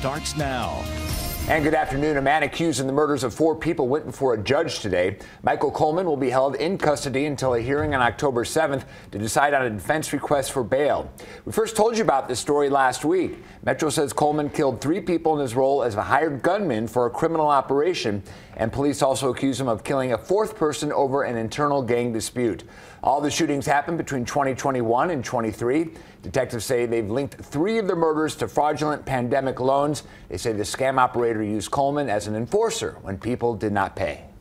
starts now. And good afternoon. A man accused in the murders of 4 people went before a judge today. Michael Coleman will be held in custody until a hearing on October 7th to decide on a defense request for bail. We first told you about this story last week. Metro says Coleman killed 3 people in his role as a hired gunman for a criminal operation, and police also accuse him of killing a 4th person over an internal gang dispute. All the shootings happened between 2021 and 23. Detectives say they've linked 3 of the murders to fraudulent pandemic loans. They say the scam operator used Coleman as an enforcer when people did not pay.